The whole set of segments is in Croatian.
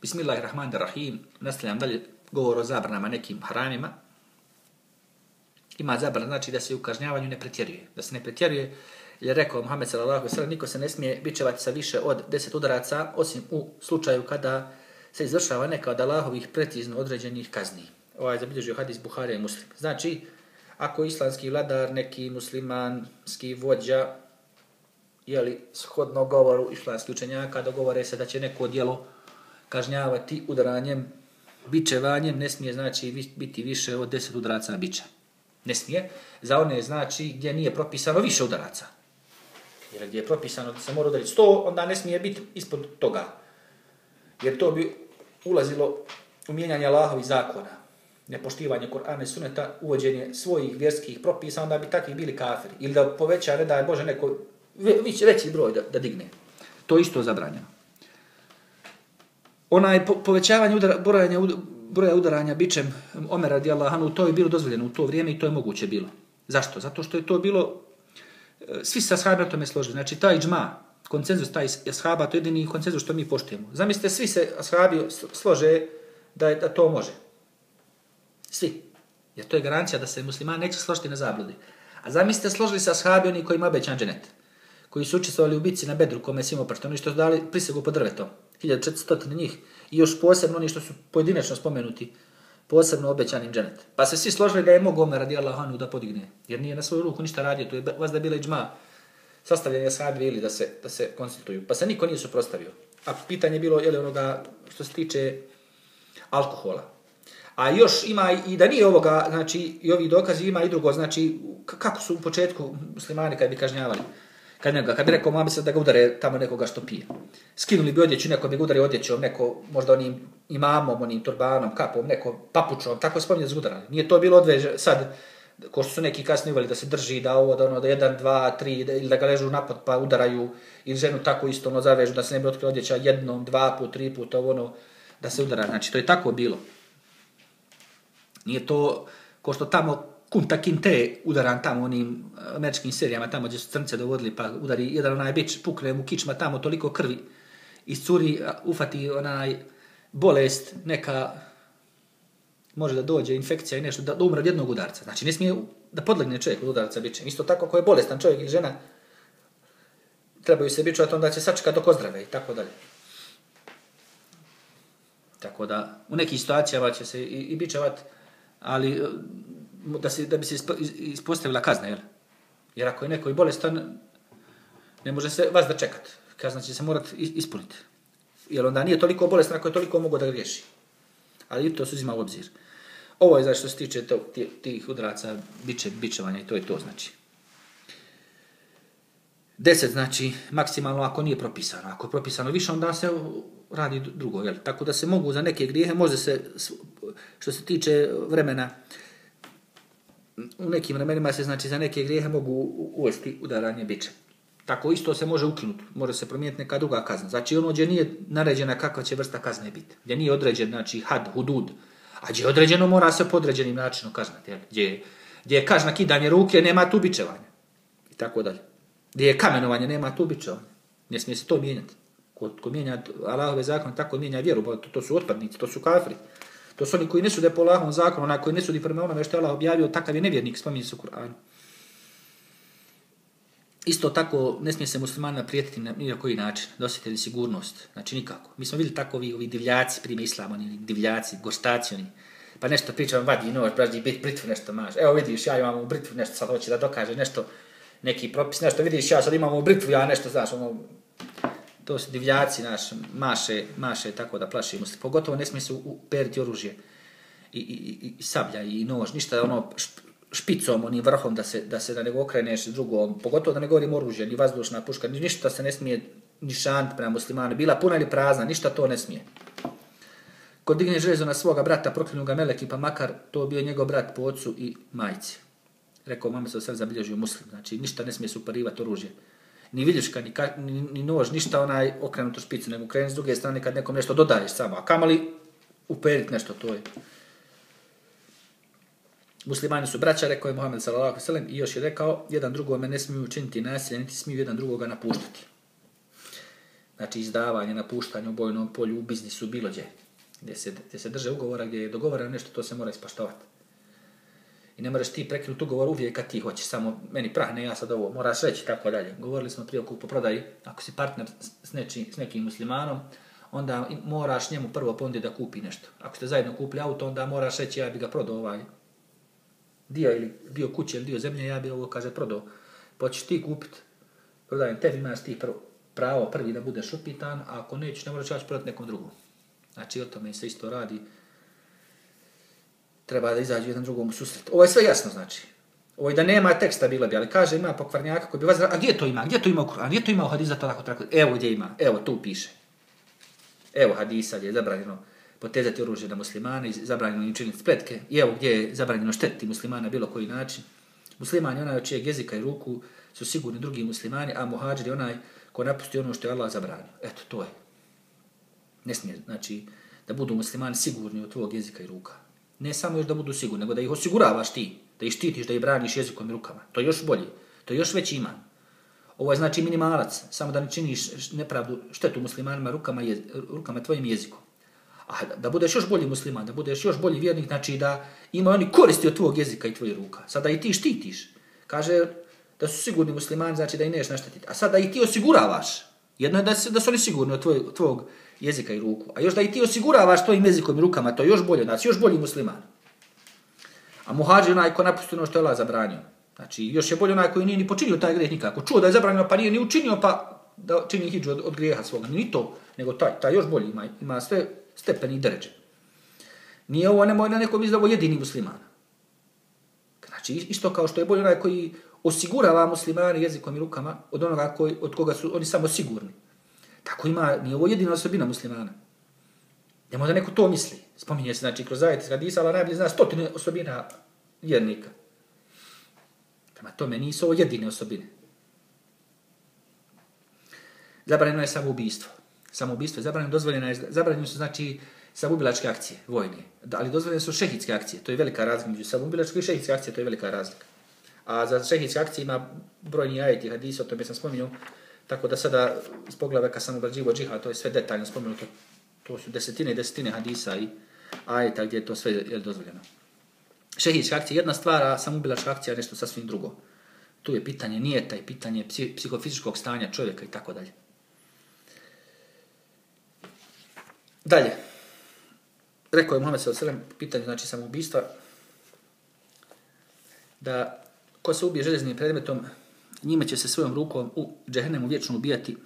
Bismillahirrahmanirrahim. Nastavljam dalje govor o zabranama nekim haramima. Ima zabrana, znači da se u kažnjavanju ne pretjeruje. Da se ne pretjeruje, jer je rekao Muhammed s.a.v. niko se ne smije bičevati sa više od 10 udaraca, osim u slučaju kada se izvršava neka od Allahovih precizno određenih kazni. Ovaj zabilježio hadis Buharija i Muslim. Znači, ako islamski vladar, neki muslimanski vođa, jeli shodno govoru islamskih učenjaka, dogovore se da će neko djelo kažnjavati udaranjem, bičevanjem, ne smije znači biti više od 10 udaraca biča. Ne smije. Za one znači gdje nije propisano više udaraca. Jer gdje je propisano da se mora udariti 100, onda ne smije biti ispod toga. Jer to bi ulazilo u mijenjanje Allahovih zakona. Nepoštivanje Kur'ana i Sunneta, uvođenje svojih vjerskih propisa, onda bi takvi bili kafiri. Ili da poveća, ne daj Bože, neko veći broj da digne. To isto zabranjeno. Onaj povećavanje broja udaranja bičem Omer radijallahu anhu, to je bilo dozvoljeno u to vrijeme i to je moguće bilo. Zašto? Zato što je to bilo, svi se ashabi o tome složili. Znači taj džma, konsenzus taj ashaba, to je jedini konsenzus što mi poštujemo. Zamislite, svi se ashabi slože da to može. Svi. Jer to je garancija da se musliman neće složiti na zabludi. A zamislite, složili se ashabi oni koji ima obećan dženet, koji su učestvovali u bitci na Bedru, kome je svima oprošteno, oni što su dali prisegu pod drvetom, 1400 njih, i još posebno oni što su pojedinačno spomenuti, posebno obećanim dženet. Pa se svi složili da je mogo Omer radijallahu anhu da podigne, jer nije na svoju ruku ništa radio, to je vazda bila džma, sastavljanje ashabi ili da se konsultuju. Pa se niko nije suprotstavio. A pitanje je bilo, je li onoga što se tiče alkohola. A još ima i da nije ovoga, znači i ovi dokazi ima i drugo, znači kako su u početku muslimani kad bi kažnjavali. Kad bi rekao mami se da ga udare tamo nekoga što pije. Skinuli bi odjeću, neko bi ga udari odjećom, neko možda onim imamom, onim turbanom, kapom, neko papučom, tako spominje za udaranje. Nije to bilo odveže sad, ko što su neki kasnije uveli da se drži, da ovo, da ono, da 1, 2, 3, ili da ga ležu napad pa udaraju, ili ženu tako isto ono zavežu, da se ne bi otkrila odjeća 1, 2 put, 3 put, ovo ono, da se udara. Znači, to je tako bilo. Nije to ko što tamo Kunta Kinte udaran tamo onim američkim serijama, tamo gdje su crnce dovodili, pa udari jedan onaj bič, pukne mu kičma tamo, toliko krvi iscuri, ufati onaj bolest, neka može da dođe infekcija i nešto, da umre od jednog udarca. Znači ne smije da podlegne čovjek od udarca bičem. Isto tako ako je bolestan čovjek ili žena, trebaju se bičovati, onda će sačekati dok ozdrave i tako dalje. Tako da u nekih situacijama će se i bičevati, ali da bi se ispostavila kazna, jel? Jer ako je neko i bolestan, ne može se vas da čekati. Kazna će se morati ispuniti. Jer onda nije toliko bolestan ako je toliko mogo da griješi. Ali i to se uzima u obzir. Ovo je znači što se tiče tih udaraca, bičevanja i to je to znači. 10 znači maksimalno ako nije propisano. Ako je propisano više, onda se radi drugo, jel? Tako da se mogu za neke grijehe, može se, što se tiče vremena, u nekim vremenima se znači za neke grijehe mogu uvesti udaranje bičem. Tako isto se može ukinuti, može se promijeniti neka druga kazna. Znači ono gdje nije naređena kakva će vrsta kazne biti. Gdje nije određen, znači had, hudud, a gdje je određeno mora se po određenim načinom kaznati. Gdje je kazna kidanje ruke, nema tu bičevanja. I tako dalje. Gdje je kamenovanje, nema tu bičevanja. Ne smije se to mijenjati. Ko mijenja Allahove zakone, tako mijenja vjeru. To su otpadnici, to su kafiri. To su oni koji ne sude po Allahovom zakonu, onaj koji ne sudi prema onome što je Allah objavio, takav je nevjernik, spominje se u Kur'anu. Isto tako, ne smije se muslimanima prijetiti na koji način, da osjetili sigurnost. Znači nikako. Mi smo vidjeli tako ovi divljaci, prime islama, oni divljaci, goštaci, oni. Pa nešto pričam, vadi nož, braži, britvu nešto maš. Evo vidiš, ja imam u britvu nešto, sad hoće da dokaže nešto, neki propis, nešto, vidiš, ja sad imam u britvu, ja nešto, znaš, ono, to su divljaci naš, maše tako da plaši muslim. Pogotovo ne smije se uperiti oružje i sablja i nož, ništa ono špicom, onim vrhom da se da nego okreneš drugom. Pogotovo da ne govorim oružje, ni vazdušna puška, ništa se ne smije, ni šant prema muslimanu, bila puna ili prazna, ništa to ne smije. Ko digne železo na svoga brata, proklinu ga meleki, pa makar to bio njegov brat po ocu i majci. Rekao, mama se sve zabilježio muslim, znači ništa ne smije se uparivati oružje. Ni viljuška, ni nož, ništa onaj okrenutu špicu, nego kreni s druge strane kad nekom nešto dodaješ samo. A kamali uperiti nešto, to je. Muslimani su braća, rekao je Muhammed s.a.v. i još je rekao, jedan drugome ne smiju učiniti nasilje, niti smiju jedan drugoga napuštati. znači izdavanje, napuštanje u bojnom polju, u biznisu, bilo gdje se drže ugovora, gdje je dogovoreno nešto, to se mora ispoštovati. I ne moraš ti prekinuti ugovor uvijek kad ti hoćeš, samo meni prahne, ja sad ovo, moraš reći i tako dalje. Govorili smo prije o kupoprodaji, ako si partner s nekim muslimanom, onda moraš njemu prvo ponuditi da kupi nešto. Ako ste zajedno kupili auto, onda moraš reći ja bi ga prodao dio kuće ili dio zemlje, ja bi ovo, kaže, prodao. Pa ćeš ti kupiti, prodajem tebi, imaš ti pravo prvi da budeš upitan, a ako nećeš, ne moraš ja ću prodati nekom drugom. Znači, o tome se isto radi. Treba da izađu jedan drugom u susret. Ovo je sve jasno, znači. Ovo je da nema teksta bilo bi, ali kaže ima pokvarnjaka koji bi vas... A gdje to ima? Gdje to ima u Kur'anu? Gdje to ima u hadisu tako? Evo gdje ima, evo tu piše. Evo hadisa gdje je zabranjeno potezati oružje na muslimane, zabranjeno im činiti spletke. I evo gdje je zabranjeno štetiti muslimana na bilo koji način. Musliman je onaj od čijeg jezika i ruku su sigurni drugi muslimani, a muhadžir je onaj ko napusti ono što je Allah zabranio. Eto, to je. Ne smije, znači, da budu muslimani sigurni od tvojeg jezika i ruka. Ne samo još da budu sigurni, nego da ih osiguravaš ti, da ih štitiš, da ih braniš jezikom i rukama. To je još bolje, to je još veći iman. Ovo je znači minimalac, samo da ne činiš nepravdu, štetu muslimanima rukama tvojim jezikom. A da budeš još bolji musliman, da budeš još bolji vjernik, znači da ima oni koristi od tvojeg jezika i tvojih ruka. Sada i ti štitiš. Kaže da su sigurni muslimani, znači da ih neš naštetiti. A sada i ti osiguravaš. Jedno je da su oni sigurni od tvojeg jezika i ruku. A još da i ti osiguravaš tvojim jezikom i rukama, to je još bolje, znači još bolji musliman. A muhadžir onaj ko napusti ono što je Allah zabranio. Znači još je bolje onaj koji nije ni počinio taj grijeh nikako. Čuo da je zabranjeno pa nije ni učinio pa da čini hidžu od grijeha svoga. Ni to, nego taj još bolji ima sve stepeni i dređe. Nije ovo, nemoj na nekom izdavu jedini musliman. Znači isto kao što je bolje onaj koji osigurava muslimani jezikom i rukama od onoga od koga su oni samo sigurni. Tako nije ovo jedina osobina muslimana. Nemo da neko to misli. Spominje se, znači, kroz ajet iz hadisa, Allah najbolje zna 100 osobina vjernika. Prema tome nisu ovo jedine osobine. Zabranjeno je samoubistvo. Samoubistvo je zabranjeno su, znači, samoubilačke akcije, vojne. Ali dozvoljene su šehidske akcije. To je velika razlika među samoubilačke i šehidske akcije, to je velika razlika. A za šehidske akcije ima brojni ajeti hadisa, o tome sam spominjao. Tako da sada iz poglava kad sam obrađivo džihad, to je sve detaljno spomenuto. To su desetine i desetine hadisa i ajeta gdje je to sve dozvoljeno. Šehidska akcija je jedna stvar, a samoubilačka akcija je nešto sasvim drugo. Tu je pitanje nijeta i pitanje psihofizičkog stanja čovjeka i tako dalje. Dalje. Rekao je Muhammed s.a.v. pitanje, znači samoubistva, da ko se ubije željeznim predmetom, njime će se svojom rukom u džehennemu vječno ubijati,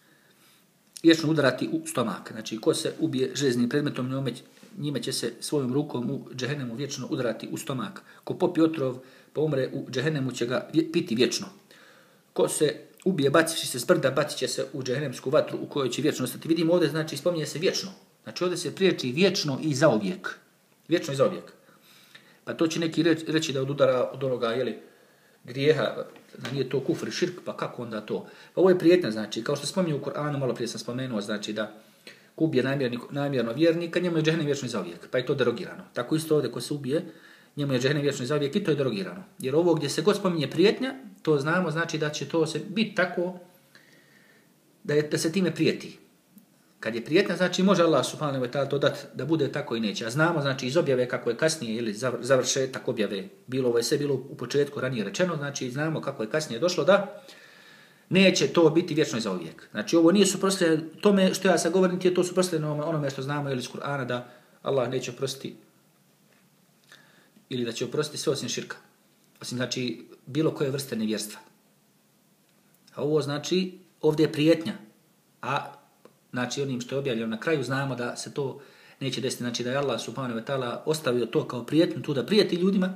vječno udarati u stomak. Znači, ko se ubije željeznim predmetom, njime će se svojom rukom u džehennemu vječno udarati u stomak. Ko popi otrov, pa umre u džehennemu će ga piti vječno. Ko se ubije bacivši se s brda, bacit će se u džehennemsku vatru u kojoj će vječno ostati. Vidimo ovdje, znači, spominje se vječno. Znači, ovdje se priječi vječno i zauvijek. Vječno i zauvijek. Pa to će neki reći da odudara od onoga, grijeha, da nije to kufr i širk, pa kako onda to? Pa ovo je prijetnja, znači, kao što spominje u Koranu, malo prije sam spomenuo, znači da ko ubije namjerno vjernika, njemu je džehennem vječno i zauvijek, pa je to derogirano. Tako isto ovdje ko se ubije, njemu je džehennem vječno i zauvijek i to je derogirano. Jer ovo gdje se god spominje prijetnja, to znamo, znači da će to se biti tako da se time prijeti. Kad je prijetnja, znači može Allah subhanahu wa ta'ala to dati da bude tako i neće. A znamo, znači iz objave kako je kasnije ili završetak objave bilo, ovo je sve bilo u početku ranije rečeno, znači znamo kako je kasnije došlo da neće to biti vječno i zauvijek. Znači ovo nije suprotstavljeno tome što ja sad govorim, je to suprotstavljeno onome što znamo iz Kur'ana da Allah neće oprostiti ili da će oprostiti sve osim širka. Osim znači bilo koje vrste nevjerstva. A ovo znači ovdje je prijetnja. A znači onim što je objavljeno na kraju znamo da se to neće desiti. Znači da je Allah subhanahu wa ta'ala ostavio to kao prijetnju tu da prijeti ljudima,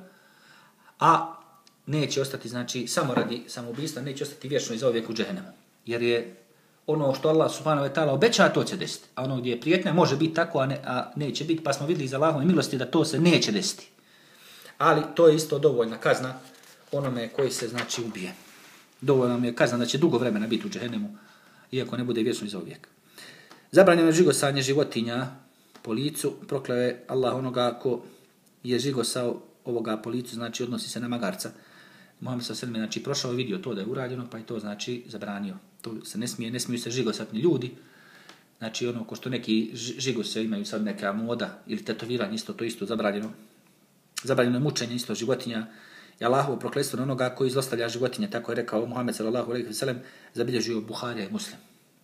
a neće ostati, znači, samo radi samoubistva, neće ostati vječno i zauvijek u džehennemu. Jer je ono što Allah subhanahu wa ta'ala obeća, to će desiti. A ono gdje je prijetnja može biti tako, a neće biti, pa smo vidjeli iz Allahove milosti da to se neće desiti. Ali to je isto dovoljna kazna onome koji se, znači, ubije. Dovoljna je kazna da će dugo vremena biti u džehennemu, iako ne bude vječno i zauvijek. Zabranjeno je žigosanje životinja po licu, prokleo je Allah onoga ko je žigosao ovoga po licu, znači odnosi se na magarca. Muhammed s.a.v. znači prošao i vidio to da je urađeno, pa je to znači zabranio. To se ne smiju se žigosati ni ljudi. Znači ono ko što neki žigose imaju sad neka moda ili tetoviranje isto to isto zabranjeno. Zabranjeno je mučenje isto životinja. I Allahovo prokletstvo na onoga koji zlostavlja životinje, tako je rekao Muhammed sallallahu alejhi ve sellem, zabilježio Buharija i Muslim.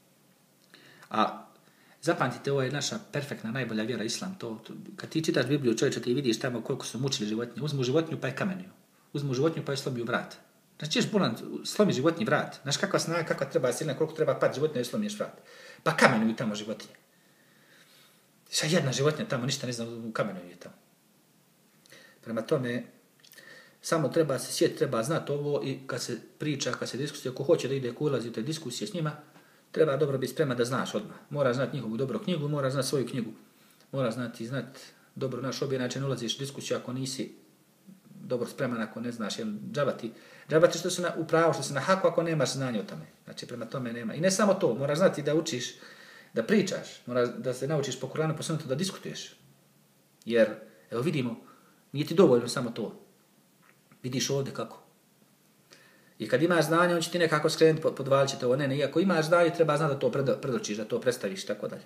A zapamtite, ovo je naša perfektna, najbolja vjera islam. Kad ti čitaš Bibliju, čovječe, ti vidiš tamo koliko su mučili životinje. Uzmu životinju pa je kamenuju. Uzmu životinju pa je slomiju vrat. Znači ćeš bolan, slomi životinji vrat. Znaš kakva snaga, kakva treba silna, koliko treba pat životinje i slomiješ vrat. Pa kamenuju tamo životinje. Šta jedna životinja tamo, ništa ne znam, kamenuju je tamo. Prema tome, samo treba se sjetiti, treba znati ovo i kad se priča, kad se diskusija, ko hoće da ide, ko ulazi u te diskusije s njima, treba dobro biti spreman da znaš odmah. Mora znati njihovu dobru knjigu, mora znati svoju knjigu. Mora znati dobro naš obje, inače ne ulaziš u diskusiju ako nisi dobro spreman, ako ne znaš, džabati što se u pravu, što se na haku, ako nemaš znanja o tome. Znači, prema tome nema. I ne samo to, moraš znati da učiš, da pričaš, moraš da se naučiš po Kuranu, po sunnetu da diskutuješ. Jer, evo vidimo, nije ti dovoljno samo to. Vidiš ovdje kako. I kad imaš znanje, on će ti nekako skrenuti, podvalit će te ovo. Ne, iako imaš znanje, treba znati da to predočiš, da to predstaviš, tako dalje.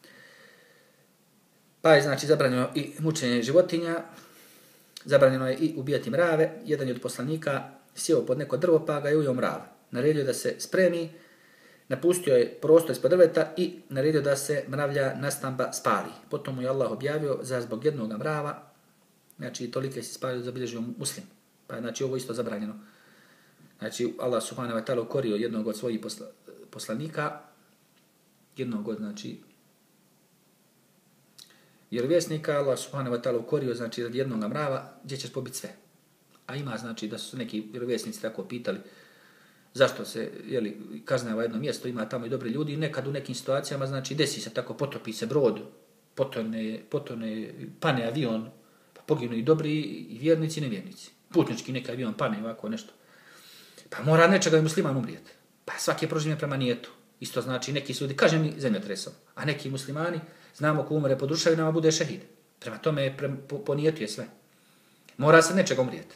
Pa je, znači, zabranjeno i mučenje životinja, zabranjeno je i ubijati mrave. Jedan je od poslanika sjeo pod neko drvo, pa ga je ujeo mrav. Naredio da se spremi, napustio je prostor ispod drveta i naredio da se mravlja nastamba spali. Potom mu je Allah objavio zbog jednog mrava, znači tolike se spalio, zabilježio Muslim. Pa znači ovo isto zabranjeno. Znači Allah subhanahu wa ta'ala ukorio jednog od svojih poslanika, jednog od, znači, vjerovjesnika, Allah subhanahu wa ta'ala ukorio, znači, radi jednog mrava, gdje ćeš pobiti sve. A ima, znači, da su neki vjerovjesnici tako pitali zašto se, kažnjava jedno mjesto, ima tamo i dobri ljudi, i nekad u nekim situacijama, znači, desi se tako, potopi se brod, pane avion, pa poginu i dobri, i vjernici, i nevjernici. Putnički neki avion pane, ovako nešto. Pa mora nečega i musliman umrijeti. Pa svaki je proživljen prema nijetu. Isto znači neki su ljudi, kažem mi, zemljotresom. A neki muslimani, znamo ko umre pod ruševinama, bude šehid. Prema tome po nijetu je sve. Mora se nečega umrijeti.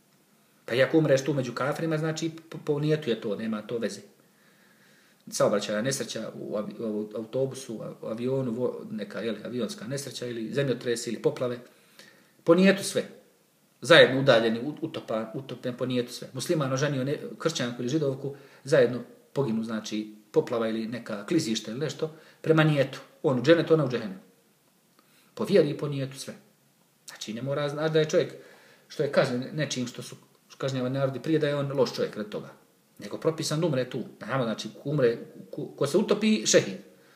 Pa i ako umreš tu među kafirima, znači po nijetu je to, nema to veze. Saobraćaja nesreća u autobusu, u avionu, neka avionska nesreća ili zemljotres ili poplave. Po nijetu sve. Zajedno udaljeni, utopen po nijetu sve. Musliman oženio kršćanku ili židovku, zajedno poginu, znači poplava ili neka klizište ili nešto, prema nijetu. On u dženetu, ona u džehenu. Po vjeri i po nijetu sve. Znači ne mora znati da je čovjek što je kažnjen nečim što su kažnjavani narodi prije, da je on loš čovjek radi toga. Nego propisan da umre tu. Znači ko se utopi, šehid.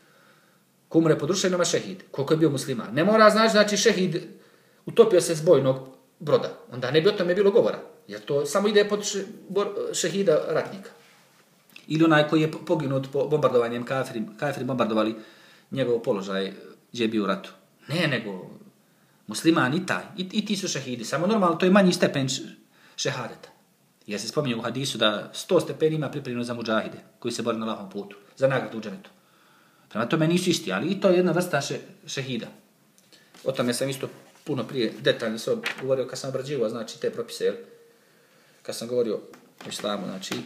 Ko umre pod ruševinama, šehid. Koliko je bio musliman. Ne mora znači šehid utopio se s bojnog broda. Onda ne bi o tome bilo govora. Jer to samo ide pod šehida ratnika. Ili onaj koji je poginut po bombardovanjem, kafiri bombardovali njegov položaj gdje je bio u ratu. Ne, nego musliman i taj. I ti su šehidi. Samo normalno to je manji stepen šehadeta. Jer se spominje u hadisu da 100 stepeni ima pripremljeno za muđahide koji se bore na Allahovom putu. Za nagradu u dženetu. Prema tome nisu isti, ali i to je jedna vrsta šehida. O tome sam isto puno prije detaljno se govorio kad sam obrađivao, znači, te propise, kad sam govorio o islamu, znači,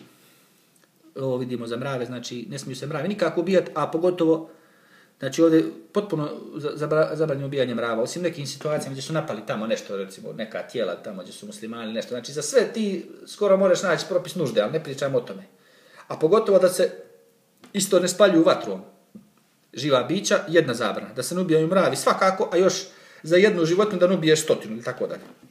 ovo vidimo za mrave, znači, ne smiju se mrave nikako ubijati, a pogotovo, znači, ovdje potpuno zabranjeno ubijanje mrava, osim nekim situacijama gdje su napali tamo nešto, recimo, neka tijela tamo gdje su muslimani, nešto, znači, za sve ti skoro moraš naći propis nužde, ali ne pričamo o tome. A pogotovo da se isto ne spaljuju vatrom živa bića, jedna zabrana, da se ne ubijaju mravi svakako, a još za jednu životinju da ne ubiješ 100 ili tako dalje.